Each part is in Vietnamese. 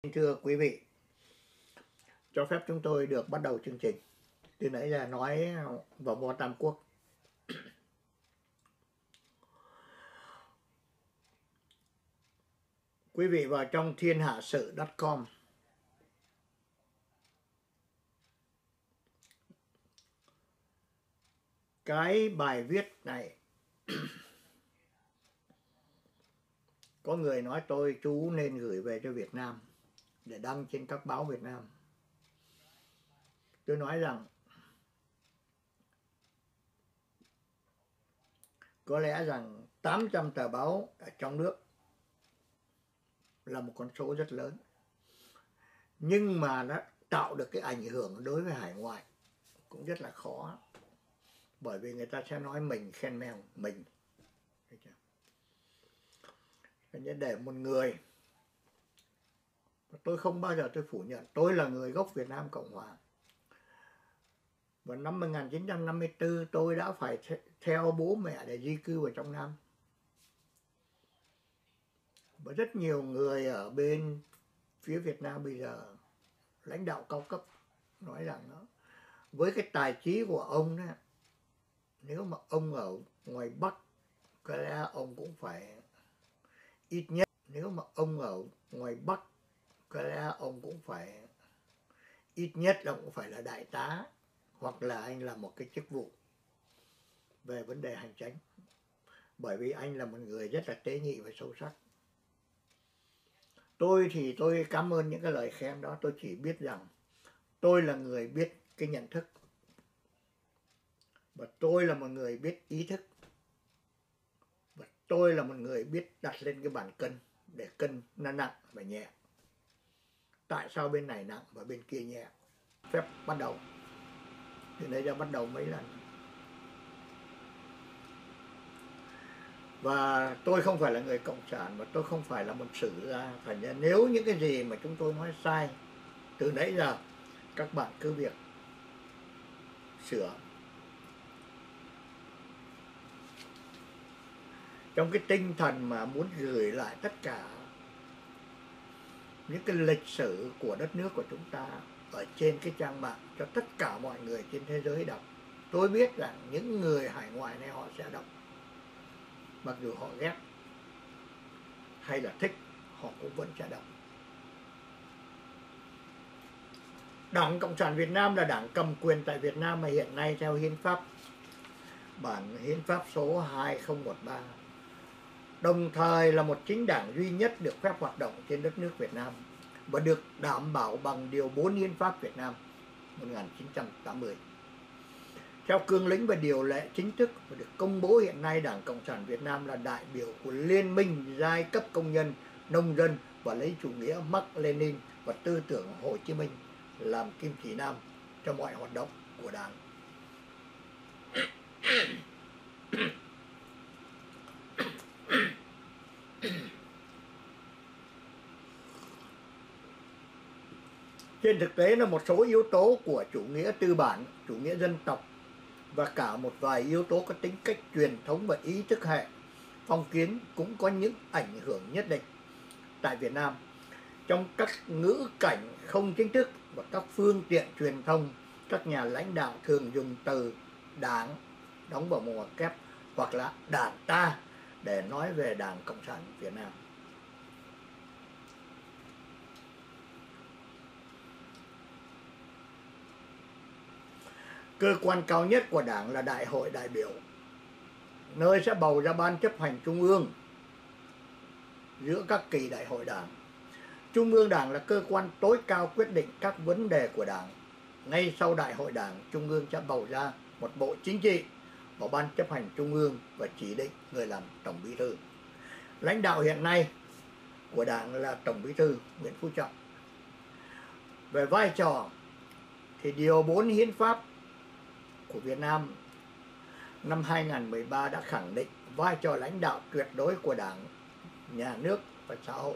Thưa quý vị, cho phép chúng tôi được bắt đầu chương trình. Từ nãy giờ nói vào võ Tam Quốc. Quý vị vào trong thiên hạ sự.com, cái bài viết này có người nói chú nên gửi về cho Việt Nam để đăng trên các báo Việt Nam. Tôi nói rằng có lẽ rằng 800 tờ báo ở trong nước là một con số rất lớn, nhưng mà nó tạo được cái ảnh hưởng đối với hải ngoại cũng rất là khó, bởi vì người ta sẽ nói mình khen mèo mình. Để một người, tôi không bao giờ tôi phủ nhận tôi là người gốc Việt Nam Cộng Hòa. Vào năm 1954 tôi đã phải theo bố mẹ để di cư vào trong Nam. Và rất nhiều người ở bên phía Việt Nam bây giờ, lãnh đạo cao cấp, nói rằng đó, với cái tài trí của ông đó, nếu mà ông ở ngoài Bắc, có lẽ ông cũng phải ít nhất, nếu mà ông ở ngoài Bắc, có lẽ ông cũng phải ít nhất là cũng phải là đại tá, hoặc là anh làm một cái chức vụ về vấn đề hành chánh, bởi vì anh là một người rất là tế nhị và sâu sắc. Tôi thì tôi cảm ơn những cái lời khen đó. Tôi chỉ biết rằng tôi là người biết cái nhận thức, và tôi là một người biết ý thức, và tôi là một người biết đặt lên cái bàn cân để cân nó nặng và nhẹ. Tại sao bên này nặng và bên kia nhẹ? Phép bắt đầu. Từ đây ra bắt đầu mấy lần. Và tôi không phải là người cộng sản, và tôi không phải là một sử gia. Thành ra nếu những cái gì mà chúng tôi nói sai từ nãy giờ, các bạn cứ việc sửa. Trong cái tinh thần mà muốn gửi lại tất cả những cái lịch sử của đất nước của chúng ta ở trên cái trang mạng cho tất cả mọi người trên thế giới đọc. Tôi biết rằng những người hải ngoại này họ sẽ đọc, mặc dù họ ghét hay là thích, họ cũng vẫn sẽ đọc. Đảng Cộng sản Việt Nam là đảng cầm quyền tại Việt Nam mà hiện nay theo hiến pháp, bản hiến pháp số 2013, đồng thời là một chính đảng duy nhất được phép hoạt động trên đất nước Việt Nam và được đảm bảo bằng điều 4 hiến pháp Việt Nam 1980. Theo cương lĩnh và điều lệ chính thức và được công bố hiện nay, Đảng Cộng sản Việt Nam là đại biểu của Liên minh giai cấp công nhân, nông dân và lấy chủ nghĩa Mác Lênin và tư tưởng Hồ Chí Minh làm kim chỉ nam cho mọi hoạt động của Đảng. Trên thực tế là một số yếu tố của chủ nghĩa tư bản, chủ nghĩa dân tộc và cả một vài yếu tố có tính cách truyền thống và ý thức hệ phong kiến cũng có những ảnh hưởng nhất định tại Việt Nam. Trong các ngữ cảnh không chính thức và các phương tiện truyền thông, các nhà lãnh đạo thường dùng từ đảng đóng vào một ngoặc kép hoặc là đảng ta để nói về Đảng Cộng sản Việt Nam. Cơ quan cao nhất của Đảng là Đại hội đại biểu, nơi sẽ bầu ra Ban chấp hành Trung ương giữa các kỳ đại hội Đảng. Trung ương Đảng là cơ quan tối cao quyết định các vấn đề của Đảng. Ngay sau Đại hội Đảng, Trung ương sẽ bầu ra một bộ chính trị và Ban chấp hành Trung ương và chỉ định người làm Tổng Bí thư. Lãnh đạo hiện nay của Đảng là Tổng Bí thư Nguyễn Phú Trọng. Về vai trò thì điều 4 hiến pháp của Việt Nam năm 2013 đã khẳng định vai trò lãnh đạo tuyệt đối của Đảng, nhà nước và xã hội.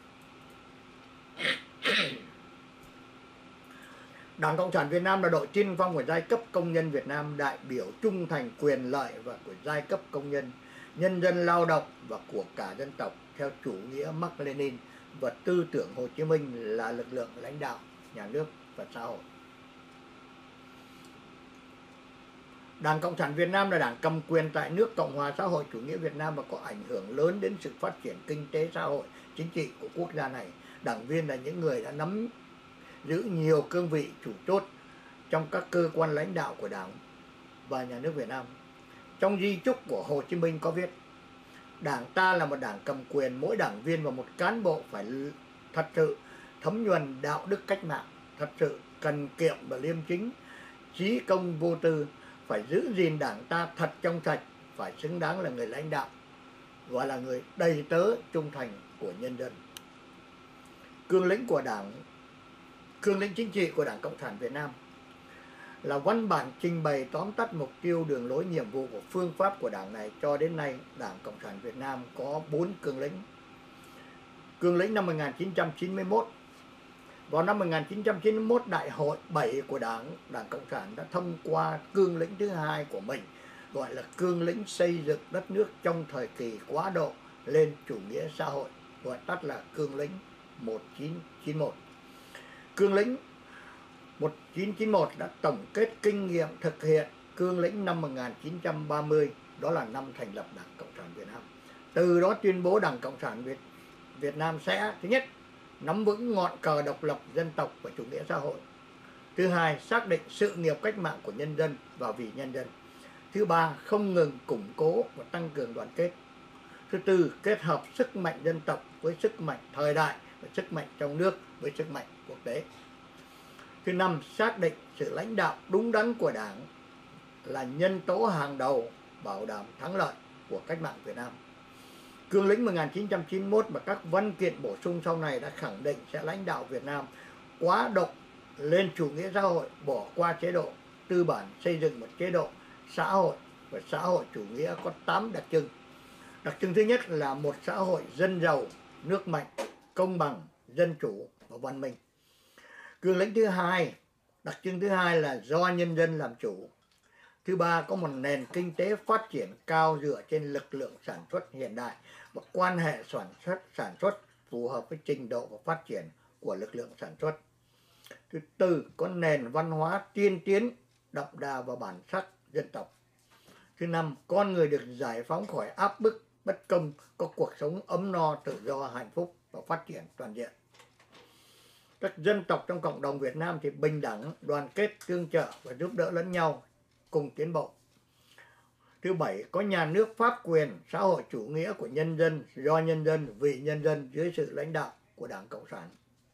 Đảng Cộng sản Việt Nam là đội tiên phong của giai cấp công nhân Việt Nam, đại biểu trung thành quyền lợi và của giai cấp công nhân, nhân dân lao động và của cả dân tộc theo chủ nghĩa Mác Lênin và tư tưởng Hồ Chí Minh là lực lượng lãnh đạo nhà nước và xã hội. Đảng Cộng sản Việt Nam là đảng cầm quyền tại nước Cộng hòa xã hội chủ nghĩa Việt Nam và có ảnh hưởng lớn đến sự phát triển kinh tế xã hội, chính trị của quốc gia này. Đảng viên là những người đã nắm giữ nhiều cương vị chủ chốt trong các cơ quan lãnh đạo của Đảng và nhà nước Việt Nam. Trong di chúc của Hồ Chí Minh có viết: Đảng ta là một đảng cầm quyền, mỗi đảng viên và một cán bộ phải thật sự thấm nhuần đạo đức cách mạng, thật sự cần kiệm và liêm chính, chí công vô tư, phải giữ gìn đảng ta thật trong sạch, phải xứng đáng là người lãnh đạo và là người đầy tớ trung thành của nhân dân. Cương lĩnh chính trị của Đảng Cộng sản Việt Nam là văn bản trình bày tóm tắt mục tiêu, đường lối, nhiệm vụ của phương pháp của đảng này. Cho đến nay, Đảng Cộng sản Việt Nam có 4 cương lĩnh. Cương lĩnh năm 1991. Vào năm 1991, Đại hội 7 của Đảng Cộng sản đã thông qua cương lĩnh thứ hai của mình, gọi là cương lĩnh xây dựng đất nước trong thời kỳ quá độ lên chủ nghĩa xã hội, gọi tắt là cương lĩnh 1991. Cương lĩnh 1991 đã tổng kết kinh nghiệm thực hiện cương lĩnh năm 1930, đó là năm thành lập Đảng Cộng sản Việt Nam. Từ đó tuyên bố Đảng Cộng sản Việt Nam sẽ: thứ nhất, nắm vững ngọn cờ độc lập dân tộc và chủ nghĩa xã hội. Thứ hai, xác định sự nghiệp cách mạng của nhân dân và vì nhân dân. Thứ ba, không ngừng củng cố và tăng cường đoàn kết. Thứ tư, kết hợp sức mạnh dân tộc với sức mạnh thời đại và sức mạnh trong nước với sức mạnh quốc tế. Thứ năm, xác định sự lãnh đạo đúng đắn của Đảng là nhân tố hàng đầu bảo đảm thắng lợi của cách mạng Việt Nam. Cương lĩnh 1991 và các văn kiện bổ sung sau này đã khẳng định sẽ lãnh đạo Việt Nam quá độ lên chủ nghĩa xã hội, bỏ qua chế độ tư bản, xây dựng một chế độ xã hội và xã hội chủ nghĩa có 8 đặc trưng. Đặc trưng thứ nhất là một xã hội dân giàu, nước mạnh, công bằng, dân chủ và văn minh. Cương lĩnh thứ hai, đặc trưng thứ hai là do nhân dân làm chủ. Thứ ba, có một nền kinh tế phát triển cao dựa trên lực lượng sản xuất hiện đại và quan hệ sản xuất phù hợp với trình độ và phát triển của lực lượng sản xuất. Thứ tư, có nền văn hóa tiên tiến, đậm đà và bản sắc dân tộc. Thứ năm, con người được giải phóng khỏi áp bức, bất công, có cuộc sống ấm no, tự do, hạnh phúc và phát triển toàn diện. Các dân tộc trong cộng đồng Việt Nam thì bình đẳng, đoàn kết, tương trợ và giúp đỡ lẫn nhau, cùng tiến bộ. Thứ bảy, có nhà nước pháp quyền, xã hội chủ nghĩa của nhân dân, do nhân dân, vì nhân dân, dưới sự lãnh đạo của Đảng Cộng sản.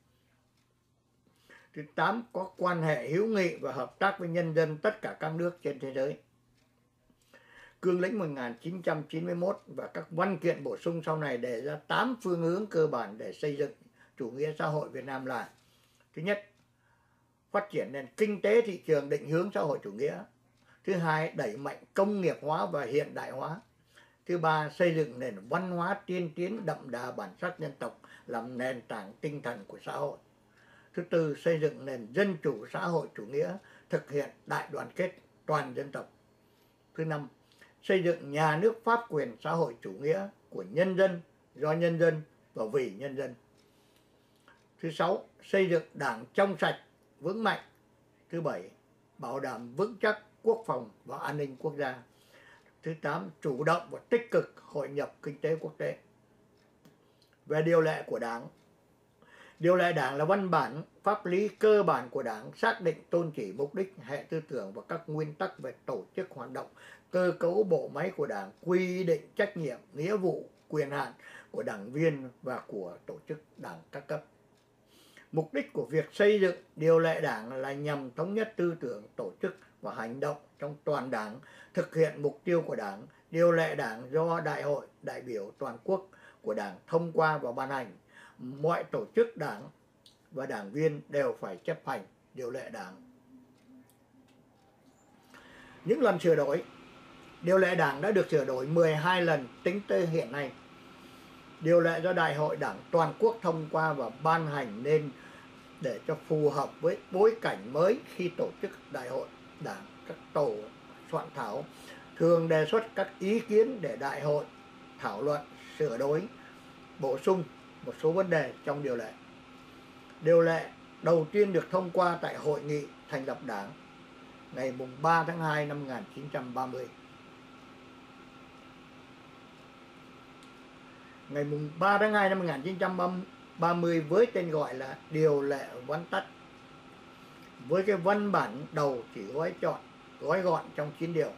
Thứ tám, có quan hệ hữu nghị và hợp tác với nhân dân tất cả các nước trên thế giới. Cương lĩnh 1991 và các văn kiện bổ sung sau này đề ra 8 phương hướng cơ bản để xây dựng chủ nghĩa xã hội Việt Nam là: thứ nhất, phát triển nền kinh tế thị trường định hướng xã hội chủ nghĩa. Thứ hai, đẩy mạnh công nghiệp hóa và hiện đại hóa. Thứ ba, xây dựng nền văn hóa tiên tiến đậm đà bản sắc dân tộc làm nền tảng tinh thần của xã hội. Thứ tư, xây dựng nền dân chủ xã hội chủ nghĩa, thực hiện đại đoàn kết toàn dân tộc. Thứ năm, xây dựng nhà nước pháp quyền xã hội chủ nghĩa của nhân dân, do nhân dân và vì nhân dân. Thứ sáu, xây dựng đảng trong sạch, vững mạnh. Thứ bảy, bảo đảm vững chắc quốc phòng và an ninh quốc gia. Thứ tám, chủ động và tích cực hội nhập kinh tế quốc tế. Về điều lệ của Đảng. Điều lệ Đảng là văn bản pháp lý cơ bản của Đảng, xác định tôn chỉ, mục đích, hệ tư tưởng và các nguyên tắc về tổ chức hoạt động, cơ cấu bộ máy của Đảng, quy định trách nhiệm, nghĩa vụ, quyền hạn của đảng viên và của tổ chức Đảng các cấp. Mục đích của việc xây dựng điều lệ Đảng là nhằm thống nhất tư tưởng, tổ chức và hành động trong toàn Đảng, thực hiện mục tiêu của Đảng. Điều lệ Đảng do Đại hội đại biểu toàn quốc của Đảng thông qua và ban hành. Mọi tổ chức Đảng và đảng viên đều phải chấp hành điều lệ Đảng. Những lần sửa đổi, điều lệ Đảng đã được sửa đổi 12 lần tính tới hiện nay. Điều lệ do Đại hội Đảng toàn quốc thông qua và ban hành nên để cho phù hợp với bối cảnh mới khi tổ chức Đại hội Đảng. Các tổ soạn thảo thường đề xuất các ý kiến để Đại hội thảo luận, sửa đổi, bổ sung một số vấn đề trong điều lệ. Điều lệ đầu tiên được thông qua tại hội nghị thành lập Đảng ngày 3 tháng 2 năm 1930. Ngày 3 tháng 2 năm 1930 với tên gọi là Điều lệ vắn tắt, với cái văn bản đầu chỉ gói gọn trong 9 điều.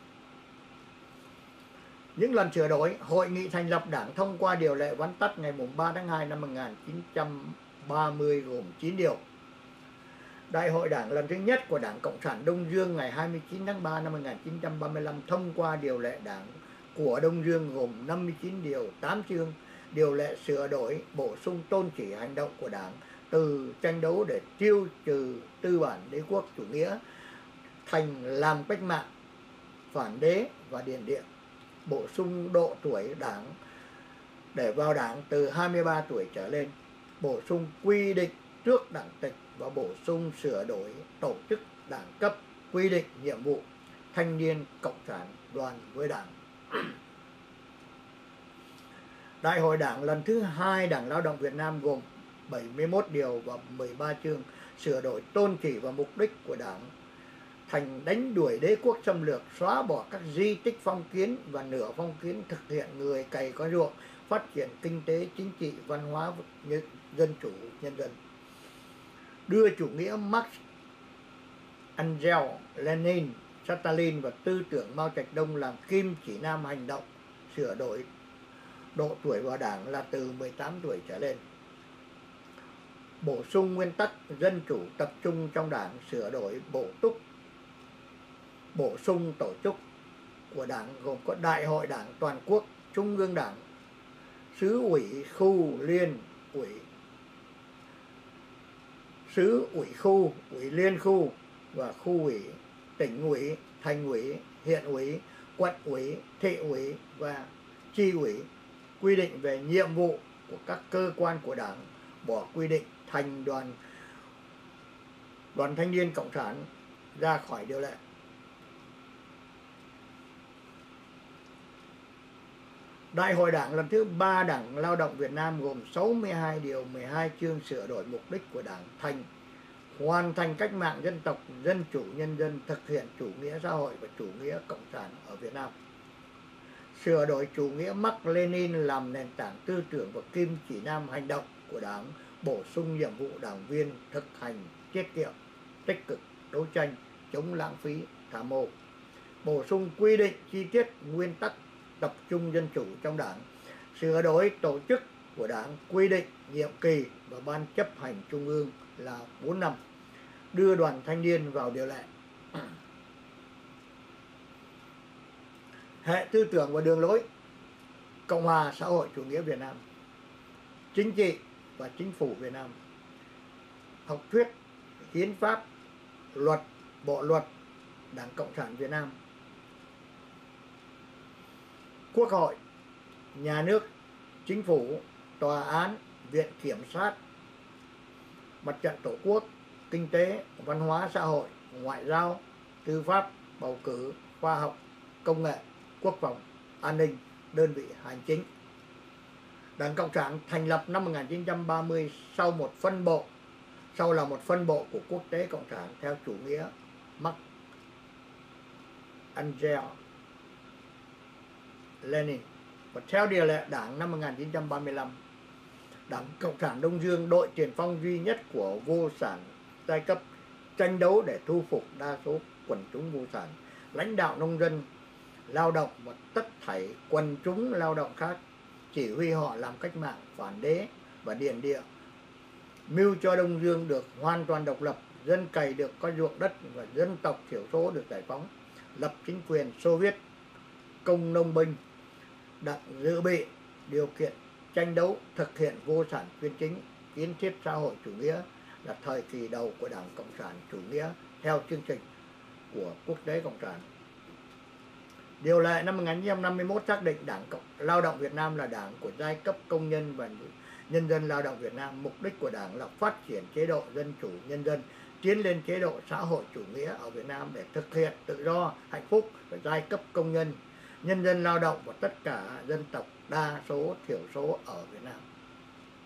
Những lần sửa đổi, hội nghị thành lập Đảng thông qua điều lệ vắn tắt ngày 3 tháng 2 năm 1930 gồm 9 điều. Đại hội Đảng lần thứ nhất của Đảng Cộng sản Đông Dương ngày 29 tháng 3 năm 1935 thông qua điều lệ Đảng của Đông Dương gồm 59 điều, 8 chương. Điều lệ sửa đổi, bổ sung tôn chỉ hành động của Đảng từ tranh đấu để tiêu trừ tư bản đế quốc chủ nghĩa thành làm cách mạng, phản đế và điền địa. Bổ sung độ tuổi Đảng để vào Đảng từ 23 tuổi trở lên. Bổ sung quy định trước Đảng tịch và bổ sung sửa đổi tổ chức đảng cấp, quy định nhiệm vụ thanh niên cộng sản đoàn với Đảng. Đại hội Đảng lần thứ 2 Đảng Lao động Việt Nam gồm 71 điều và 13 chương, sửa đổi tôn chỉ và mục đích của Đảng thành đánh đuổi đế quốc xâm lược, xóa bỏ các di tích phong kiến và nửa phong kiến, thực hiện người cày có ruộng, phát triển kinh tế, chính trị, văn hóa, dân chủ, nhân dân. Đưa chủ nghĩa Marx, Engels, Lenin, Stalin và tư tưởng Mao Trạch Đông làm kim chỉ nam hành động. Sửa đổi độ tuổi vào Đảng là từ 18 tuổi trở lên. Bổ sung nguyên tắc dân chủ tập trung trong Đảng, sửa đổi bổ sung tổ chức của Đảng gồm có Đại hội Đảng toàn quốc, Trung ương Đảng, xứ ủy, khu, liên ủy, xứ ủy khu, ủy liên khu và khu ủy, tỉnh ủy, thành ủy, huyện ủy, quận ủy, thị ủy và chi ủy. Quy định về nhiệm vụ của các cơ quan của Đảng, bỏ quy định thành đoàn thanh niên cộng sản ra khỏi điều lệ. Đại hội Đảng lần thứ 3 Đảng Lao động Việt Nam gồm 62 điều, 12 chương, sửa đổi mục đích của Đảng thành hoàn thành cách mạng dân tộc, dân chủ nhân dân, thực hiện chủ nghĩa xã hội và chủ nghĩa cộng sản ở Việt Nam. Sửa đổi chủ nghĩa Mác Lênin làm nền tảng tư tưởng và kim chỉ nam hành động của Đảng, bổ sung nhiệm vụ đảng viên thực hành tiết kiệm, tích cực, đấu tranh, chống lãng phí, tham ô. Bổ sung quy định chi tiết nguyên tắc tập trung dân chủ trong Đảng. Sửa đổi tổ chức của Đảng, quy định nhiệm kỳ và ban chấp hành trung ương là 4 năm. Đưa đoàn thanh niên vào điều lệ. Hệ tư tưởng và đường lối Cộng hòa xã hội chủ nghĩa Việt Nam, chính trị và chính phủ Việt Nam, học thuyết, hiến pháp, luật, bộ luật Đảng Cộng sản Việt Nam, Quốc hội, nhà nước, chính phủ, tòa án, viện kiểm sát, mặt trận tổ quốc, kinh tế, văn hóa xã hội, ngoại giao, tư pháp, bầu cử, khoa học, công nghệ, quốc phòng, an ninh, đơn vị hành chính. Đảng Cộng sản thành lập năm 1930 sau là một phân bộ của Quốc tế Cộng sản theo chủ nghĩa Marx, Engels, Lenin và theo điều lệ Đảng năm 1935. Đảng Cộng sản Đông Dương, đội tiền phong duy nhất của vô sản giai cấp, tranh đấu để thu phục đa số quần chúng vô sản, lãnh đạo nông dân, lao động và tất thảy quần chúng lao động khác, chỉ huy họ làm cách mạng, phản đế và điền địa, mưu cho Đông Dương được hoàn toàn độc lập, dân cày được có ruộng đất và dân tộc thiểu số được giải phóng, lập chính quyền Xô Viết, công nông binh, đặng dự bị điều kiện tranh đấu thực hiện vô sản chuyên chính, kiến thiết xã hội chủ nghĩa là thời kỳ đầu của Đảng Cộng sản chủ nghĩa theo chương trình của Quốc tế Cộng sản. Điều lệ năm 1951 xác định Đảng Lao động Việt Nam là đảng của giai cấp công nhân và nhân dân lao động Việt Nam. Mục đích của Đảng là phát triển chế độ dân chủ nhân dân, tiến lên chế độ xã hội chủ nghĩa ở Việt Nam để thực hiện tự do, hạnh phúc của giai cấp công nhân, nhân dân lao động và tất cả dân tộc đa số, thiểu số ở Việt Nam.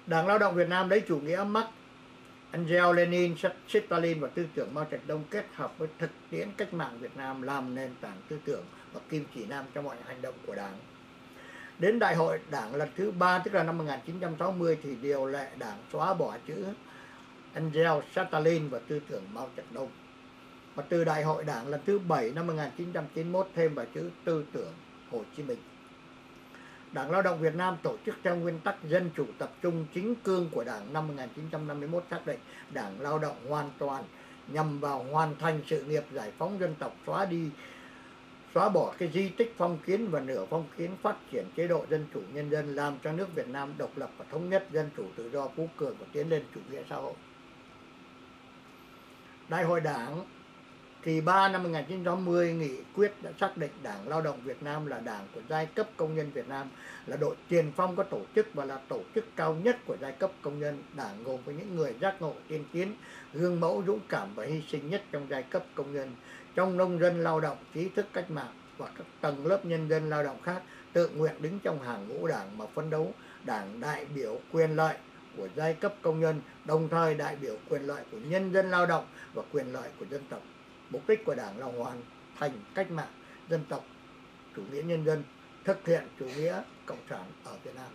Đảng Lao động Việt Nam lấy chủ nghĩa Marx, Angel Lenin, Stalin và tư tưởng Mao Trạch Đông kết hợp với thực tiễn cách mạng Việt Nam làm nền tảng tư tưởng và kim chỉ nam cho mọi hành động của Đảng. Đến Đại hội Đảng lần thứ 3, tức là năm 1960, thì điều lệ Đảng xóa bỏ chữ Angel Stalin và tư tưởng Mao Trạch Đông. Và từ Đại hội Đảng lần thứ 7 năm 1991 thêm vào chữ tư tưởng Hồ Chí Minh. Đảng Lao động Việt Nam tổ chức theo nguyên tắc dân chủ tập trung chính cương của Đảng năm 1951 xác định Đảng Lao động hoàn toàn nhằm vào hoàn thành sự nghiệp giải phóng dân tộc, xóa bỏ cái di tích phong kiến và nửa phong kiến, phát triển chế độ dân chủ nhân dân, làm cho nước Việt Nam độc lập và thống nhất, dân chủ tự do, phú cường và tiến lên chủ nghĩa xã hội. Đại hội Đảng kỳ 3 năm 1960 nghị quyết đã xác định Đảng Lao động Việt Nam là đảng của giai cấp công nhân Việt Nam, là đội tiền phong có tổ chức và là tổ chức cao nhất của giai cấp công nhân. Đảng gồm với những người giác ngộ tiên tiến, gương mẫu dũng cảm và hy sinh nhất trong giai cấp công nhân, trong nông dân lao động, trí thức cách mạng và các tầng lớp nhân dân lao động khác tự nguyện đứng trong hàng ngũ Đảng mà phấn đấu. Đảng đại biểu quyền lợi của giai cấp công nhân, đồng thời đại biểu quyền lợi của nhân dân lao động và quyền lợi của dân tộc. Mục đích của Đảng là hoàn thành cách mạng dân tộc, chủ nghĩa nhân dân, thực hiện chủ nghĩa cộng sản ở Việt Nam.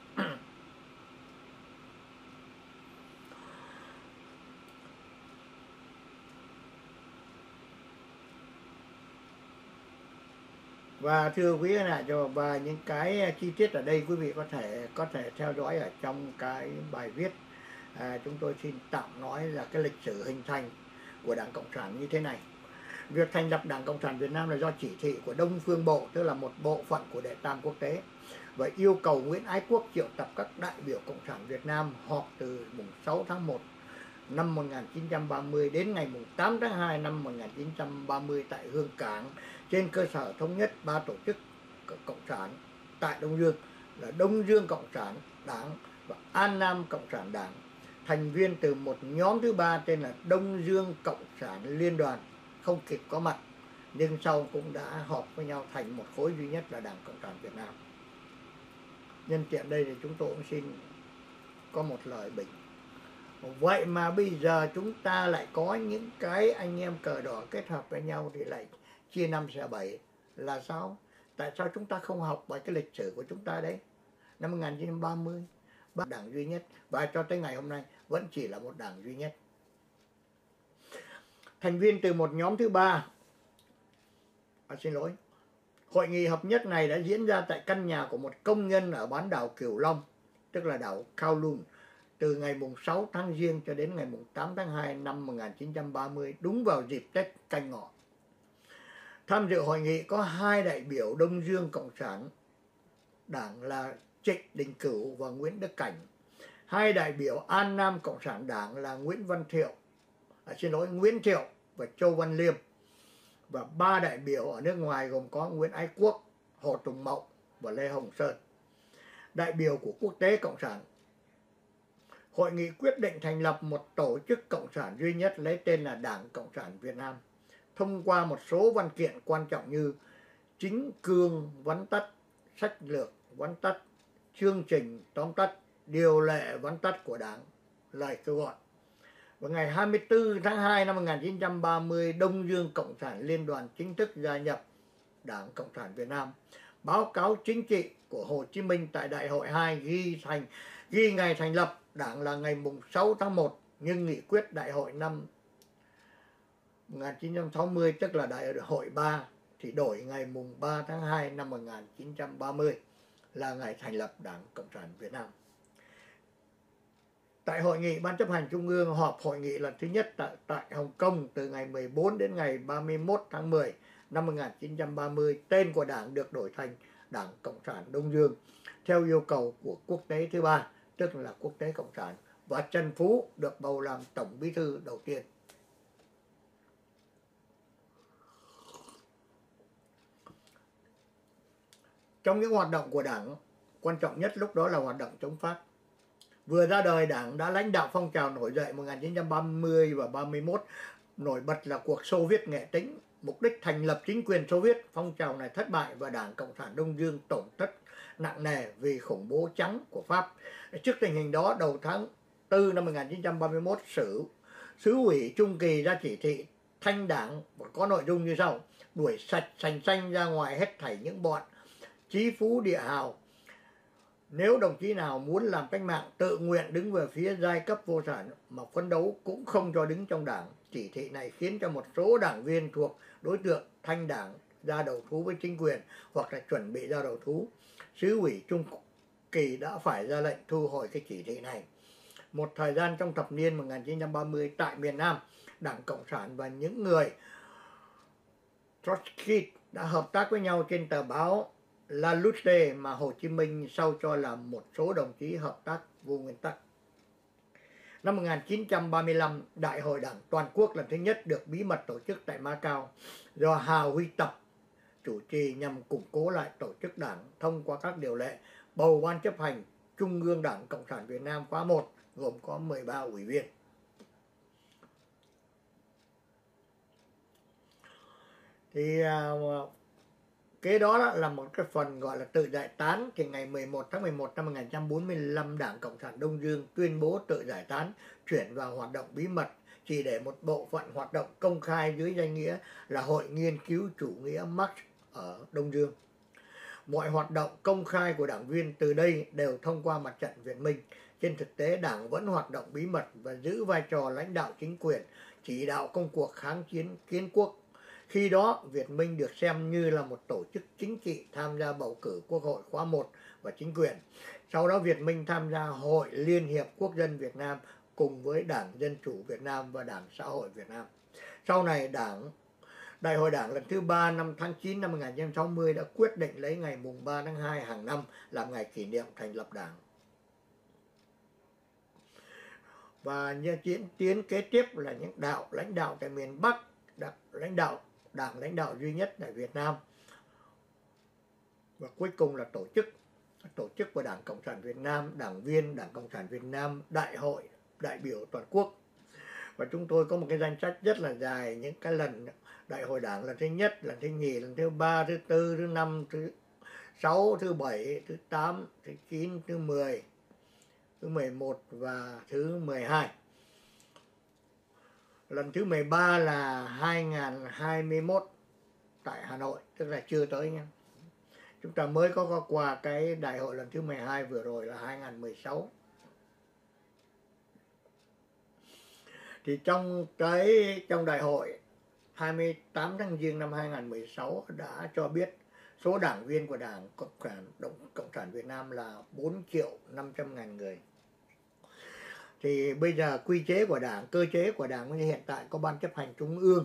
Và thưa quý vị và những cái chi tiết ở đây quý vị có thể theo dõi ở trong cái bài viết. Chúng tôi xin tạm nói là cái lịch sử hình thành của Đảng Cộng sản như thế này. Việc thành lập Đảng Cộng sản Việt Nam là do chỉ thị của Đông Phương Bộ, tức là một bộ phận của Đệ tam Quốc tế, và yêu cầu Nguyễn Ái Quốc triệu tập các đại biểu Cộng sản Việt Nam họp từ mùng 6 tháng 1 năm 1930 đến ngày mùng 8 tháng 2 năm 1930 tại Hương Cảng, trên cơ sở thống nhất ba tổ chức Cộng sản tại Đông Dương là Đông Dương Cộng sản Đảng và An Nam Cộng sản Đảng, thành viên từ một nhóm thứ ba tên là Đông Dương Cộng sản Liên đoàn không kịp có mặt, nhưng sau cũng đã họp với nhau thành một khối duy nhất là Đảng Cộng sản Việt Nam. Nhân tiện đây thì chúng tôi cũng xin có một lời bình. Vậy mà bây giờ chúng ta lại có những cái anh em cờ đỏ kết hợp với nhau thì lại chia 5 xẻ 7 là sao? Tại sao chúng ta không học bài cái lịch sử của chúng ta đấy? Năm 1930, ba đảng duy nhất và cho tới ngày hôm nay vẫn chỉ là một đảng duy nhất. Thành viên từ một nhóm thứ ba, hội nghị hợp nhất này đã diễn ra tại căn nhà của một công nhân ở bán đảo Cửu Long, tức là đảo Kowloon, từ ngày mùng 6 tháng Giêng cho đến ngày mùng 8 tháng 2 năm 1930, đúng vào dịp Tết Canh Ngọ. Tham dự hội nghị có 2 đại biểu Đông Dương Cộng sản Đảng là Trịnh Đình Cửu và Nguyễn Đức Cảnh, 2 đại biểu An Nam Cộng sản Đảng là Nguyễn Thiệu và Châu Văn Liêm, và 3 đại biểu ở nước ngoài gồm có Nguyễn Ái Quốc, Hồ Tùng Mậu và Lê Hồng Sơn. Đại biểu của Quốc tế Cộng sản. Hội nghị quyết định thành lập một tổ chức cộng sản duy nhất lấy tên là Đảng Cộng sản Việt Nam, thông qua một số văn kiện quan trọng như chính cương vắn tắt, sách lược vắn tắt, chương trình tóm tắt, điều lệ vắn tắt của Đảng, lời kêu gọi. Vào ngày 24 tháng 2 năm 1930, Đông Dương Cộng sản Liên đoàn chính thức gia nhập Đảng Cộng sản Việt Nam. Báo cáo chính trị của Hồ Chí Minh tại Đại hội 2 ghi ngày thành lập Đảng là ngày mùng 6 tháng 1, nhưng nghị quyết Đại hội năm 1960, tức là Đại hội 3, thì đổi ngày mùng 3 tháng 2 năm 1930 là ngày thành lập Đảng Cộng sản Việt Nam. Tại hội nghị Ban chấp hành Trung ương họp hội nghị lần thứ nhất tại Hồng Kông từ ngày 14 đến ngày 31 tháng 10 năm 1930, tên của Đảng được đổi thành Đảng Cộng sản Đông Dương theo yêu cầu của Quốc tế thứ ba, tức là Quốc tế Cộng sản, và Trần Phú được bầu làm Tổng Bí thư đầu tiên. Trong những hoạt động của Đảng, quan trọng nhất lúc đó là hoạt động chống Pháp. Vừa ra đời, Đảng đã lãnh đạo phong trào nổi dậy 1930 và 31, nổi bật là cuộc Xô Viết Nghệ Tĩnh, mục đích thành lập chính quyền Xô Viết. Phong trào này thất bại và Đảng Cộng sản Đông Dương tổn thất nặng nề vì khủng bố trắng của Pháp. Trước tình hình đó, đầu tháng 4 năm 1931, Xứ ủy Trung Kỳ ra chỉ thị thanh đảng có nội dung như sau: đuổi sạch sành xanh ra ngoài hết thảy những bọn chí phú địa hào. Nếu đồng chí nào muốn làm cách mạng, tự nguyện đứng về phía giai cấp vô sản mà phấn đấu, cũng không cho đứng trong đảng. Chỉ thị này khiến cho một số đảng viên thuộc đối tượng thanh đảng ra đầu thú với chính quyền hoặc là chuẩn bị ra đầu thú. Xứ ủy Trung Kỳ đã phải ra lệnh thu hồi cái chỉ thị này. Một thời gian trong thập niên 1930 tại miền Nam, Đảng Cộng sản và những người Trotsky đã hợp tác với nhau trên tờ báo La Lutte mà Hồ Chí Minh sau cho là một số đồng chí hợp tác vô nguyên tắc. Năm 1935, Đại hội Đảng Toàn quốc lần thứ nhất được bí mật tổ chức tại Macau do Hà Huy Tập chủ trì nhằm củng cố lại tổ chức đảng thông qua các điều lệ bầu Ban chấp hành Trung ương Đảng Cộng sản Việt Nam khóa 1 gồm có 13 ủy viên. Thì kế đó là một cái phần gọi là tự giải tán. Thì ngày 11 tháng 11 năm 1945, Đảng Cộng sản Đông Dương tuyên bố tự giải tán, chuyển vào hoạt động bí mật, chỉ để một bộ phận hoạt động công khai dưới danh nghĩa là Hội Nghiên cứu Chủ nghĩa Marx ở Đông Dương. Mọi hoạt động công khai của đảng viên từ đây đều thông qua mặt trận Việt Minh. Trên thực tế, đảng vẫn hoạt động bí mật và giữ vai trò lãnh đạo chính quyền, chỉ đạo công cuộc kháng chiến kiến quốc. Khi đó, Việt Minh được xem như là một tổ chức chính trị tham gia bầu cử Quốc hội khóa 1 và chính quyền. Sau đó, Việt Minh tham gia Hội Liên hiệp Quốc dân Việt Nam cùng với Đảng Dân chủ Việt Nam và Đảng Xã hội Việt Nam. Sau này, Đại hội Đảng lần thứ 3 năm tháng 9 năm 1960 đã quyết định lấy ngày mùng 3 tháng 2 hàng năm làm ngày kỷ niệm thành lập đảng. Và những tiến kế tiếp là những lãnh đạo tại miền Bắc, lãnh đạo duy nhất tại Việt Nam. Và cuối cùng là tổ chức của Đảng Cộng sản Việt Nam, đảng viên Đảng Cộng sản Việt Nam, đại hội, đại biểu toàn quốc. Và chúng tôi có một cái danh sách rất là dài những cái lần Đại hội Đảng lần thứ nhất, lần thứ nhì, lần thứ 3, thứ 4, thứ 5, thứ 6, thứ 7, thứ 8, thứ 9, thứ 10, thứ 11 và thứ 12. Lần thứ 13 là 2021 tại Hà Nội, tức là chưa tới nha. Chúng ta mới có qua cái đại hội lần thứ 12 vừa rồi là 2016. Thì trong đại hội 28 tháng Giêng năm 2016 đã cho biết số đảng viên của Đảng Cộng sản Việt Nam là 4.500.000 người. Thì bây giờ quy chế của Đảng, cơ chế của Đảng hiện tại có Ban chấp hành Trung ương,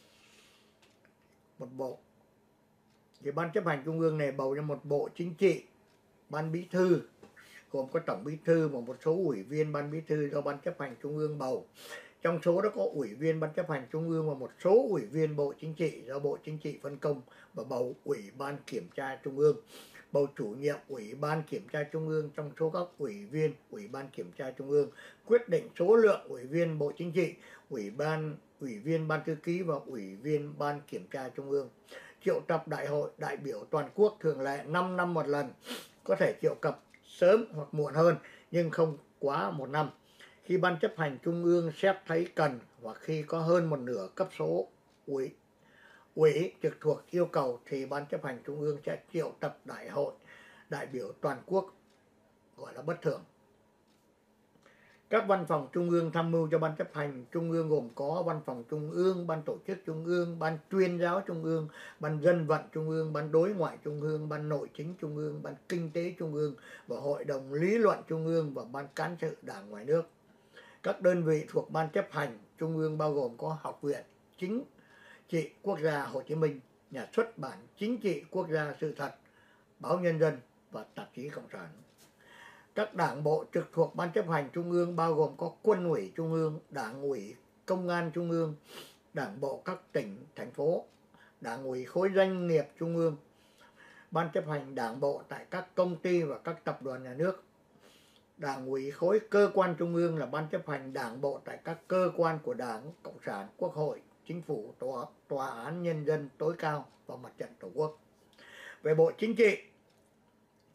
một bộ. Thì Ban chấp hành Trung ương này bầu ra một bộ chính trị, Ban Bí thư, gồm có Tổng Bí thư và một số ủy viên Ban Bí thư do Ban chấp hành Trung ương bầu. Trong số đó có ủy viên Ban chấp hành Trung ương và một số ủy viên Bộ Chính trị do Bộ Chính trị phân công, và bầu Ủy ban Kiểm tra Trung ương, bầu chủ nhiệm Ủy ban Kiểm tra Trung ương trong số các ủy viên Ủy ban Kiểm tra Trung ương, quyết định số lượng ủy viên Bộ Chính trị, ủy viên Ban Thư ký và ủy viên Ban Kiểm tra Trung ương. Triệu tập đại hội đại biểu toàn quốc thường lệ 5 năm một lần, có thể triệu tập sớm hoặc muộn hơn nhưng không quá 1 năm. Khi Ban chấp hành Trung ương xét thấy cần hoặc khi có hơn một nửa cấp số ủy trực thuộc yêu cầu thì Ban chấp hành Trung ương sẽ triệu tập đại hội đại biểu toàn quốc, gọi là bất thường. Các văn phòng Trung ương tham mưu cho Ban chấp hành Trung ương gồm có Văn phòng Trung ương, Ban tổ chức Trung ương, Ban tuyên giáo Trung ương, Ban dân vận Trung ương, Ban đối ngoại Trung ương, Ban nội chính Trung ương, Ban kinh tế Trung ương và Hội đồng lý luận Trung ương và Ban cán sự Đảng ngoài nước. Các đơn vị thuộc Ban chấp hành Trung ương bao gồm có Học viện Chính trị Quốc gia Hồ Chí Minh, Nhà xuất bản Chính trị Quốc gia Sự thật, Báo Nhân dân và Tạp chí Cộng sản. Các đảng bộ trực thuộc Ban chấp hành Trung ương bao gồm có Quân ủy Trung ương, Đảng ủy Công an Trung ương, Đảng bộ các tỉnh, thành phố, Đảng ủy khối doanh nghiệp Trung ương, Ban chấp hành Đảng bộ tại các công ty và các tập đoàn nhà nước, Đảng ủy khối cơ quan Trung ương là Ban chấp hành Đảng bộ tại các cơ quan của Đảng Cộng sản, Quốc hội, Chính phủ, Tòa án Nhân dân tối cao và Mặt trận Tổ quốc. Về Bộ Chính trị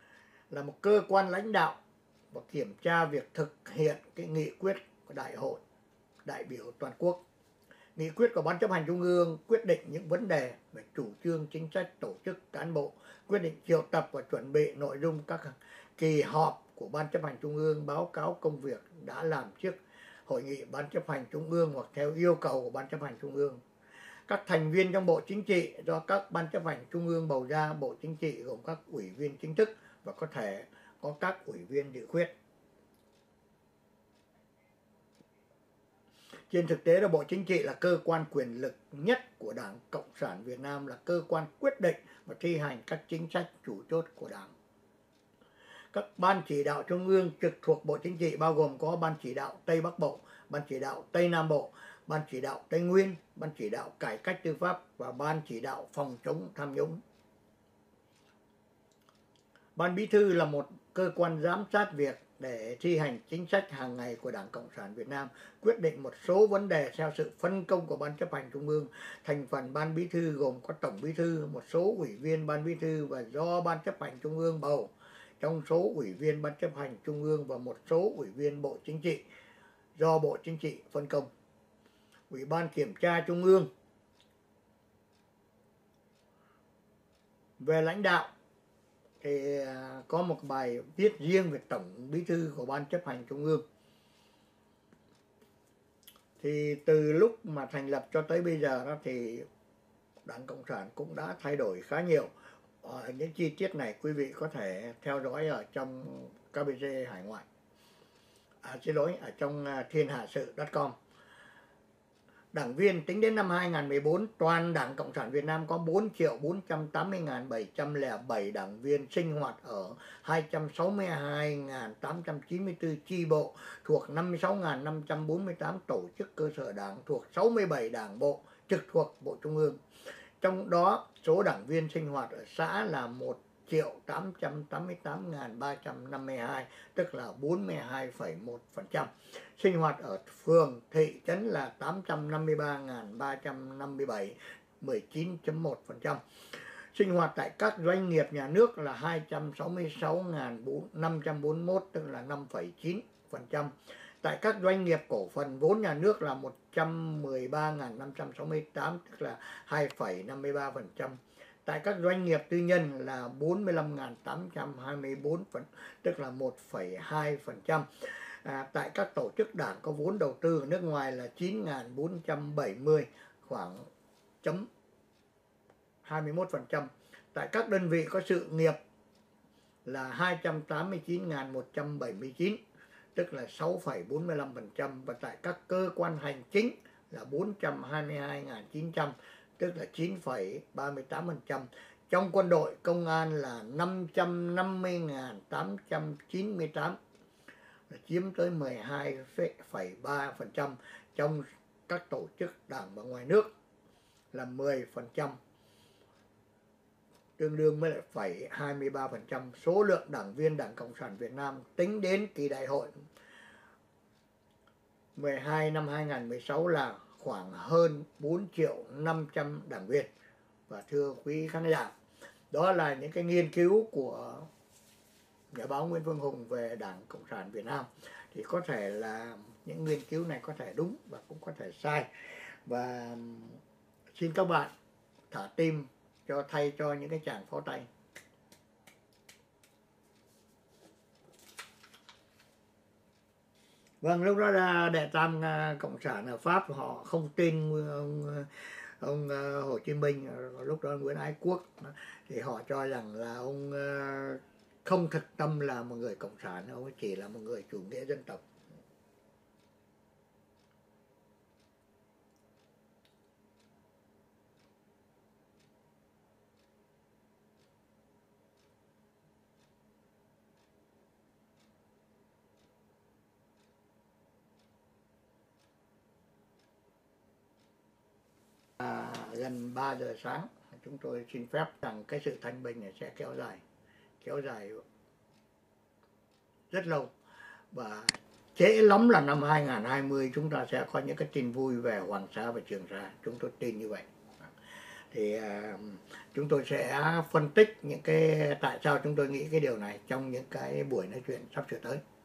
là một cơ quan lãnh đạo và kiểm tra việc thực hiện cái nghị quyết của Đại hội đại biểu toàn quốc. Nghị quyết của Ban chấp hành Trung ương quyết định những vấn đề về chủ trương chính sách tổ chức cán bộ, quyết định triệu tập và chuẩn bị nội dung các kỳ họp của Ban chấp hành Trung ương, báo cáo công việc đã làm trước hội nghị Ban chấp hành Trung ương hoặc theo yêu cầu của Ban chấp hành Trung ương. Các thành viên trong Bộ Chính trị do các Ban chấp hành Trung ương bầu ra. Bộ Chính trị gồm các ủy viên chính thức và có thể có các ủy viên dự khuyết. Trên thực tế là Bộ Chính trị là cơ quan quyền lực nhất của Đảng Cộng sản Việt Nam, là cơ quan quyết định và thi hành các chính sách chủ chốt của Đảng. Các ban chỉ đạo Trung ương trực thuộc Bộ Chính trị bao gồm có Ban chỉ đạo Tây Bắc Bộ, Ban chỉ đạo Tây Nam Bộ, Ban chỉ đạo Tây Nguyên, Ban chỉ đạo Cải cách tư pháp và Ban chỉ đạo phòng chống tham nhũng. Ban Bí thư là một cơ quan giám sát việc để thi hành chính sách hàng ngày của Đảng Cộng sản Việt Nam, quyết định một số vấn đề theo sự phân công của Ban chấp hành Trung ương. Thành phần Ban Bí thư gồm có Tổng Bí thư, một số ủy viên Ban Bí thư và do Ban chấp hành Trung ương bầu. Trong số ủy viên Ban chấp hành Trung ương và một số ủy viên Bộ Chính trị do Bộ Chính trị phân công. Ủy ban Kiểm tra Trung ương về lãnh đạo thì có một bài viết riêng về Tổng Bí thư của Ban chấp hành Trung ương. Thì từ lúc mà thành lập cho tới bây giờ đó thì Đảng Cộng sản cũng đã thay đổi khá nhiều. Những chi tiết này quý vị có thể theo dõi ở trong KBG Hải Ngoại. Ở trong thiên hạ sự.com. Đảng viên tính đến năm 2014, toàn Đảng Cộng sản Việt Nam có 4.480.707 đảng viên sinh hoạt ở 262.894 chi bộ thuộc 56.548 tổ chức cơ sở đảng thuộc 67 đảng bộ trực thuộc Bộ Trung ương. Trong đó, số đảng viên sinh hoạt ở xã là 1.888.352, tức là 42,1%. Sinh hoạt ở phường, thị trấn là 853.357, 19,1%. Sinh hoạt tại các doanh nghiệp nhà nước là 266.541, tức là 5,9%. Tại các doanh nghiệp cổ phần vốn nhà nước là 113.568, tức là 2,53%. Tại các doanh nghiệp tư nhân là 45.824, tức là 1,2%. Tại các tổ chức đảng có vốn đầu tư ở nước ngoài là 9.470, khoảng 21%. Tại các đơn vị có sự nghiệp là 289.179, tức là 6,45%. Và tại các cơ quan hành chính là 422.900, tức là 9,38%. Trong quân đội, công an là 550.898, chiếm tới 12,3%. Trong các tổ chức đảng và ngoài nước là 10%, tương đương với lại 23%. Số lượng đảng viên Đảng Cộng sản Việt Nam tính đến kỳ đại hội 12 năm 2016 là khoảng hơn 4.500.000 đảng viên. Và thưa quý khán giả, đó là những cái nghiên cứu của nhà báo Nguyễn Phương Hùng về Đảng Cộng sản Việt Nam. Thì có thể là những nghiên cứu này có thể đúng và cũng có thể sai. Và xin các bạn thả tim thay cho những cái tràng pháo tay. Vâng, lúc đó là đệ tam Cộng sản ở Pháp họ không tin ông Hồ Chí Minh, lúc đó Nguyễn Ái Quốc, thì họ cho rằng là ông không thực tâm là một người cộng sản, ông chỉ là một người chủ nghĩa dân tộc. Gần 3 giờ sáng, chúng tôi xin phép rằng cái sự thanh bình này sẽ kéo dài rất lâu, và trễ lắm là năm 2020 chúng ta sẽ có những cái tin vui về Hoàng Sa và Trường Sa, chúng tôi tin như vậy. Thì chúng tôi sẽ phân tích những cái tại sao chúng tôi nghĩ cái điều này trong những cái buổi nói chuyện sắp sửa tới.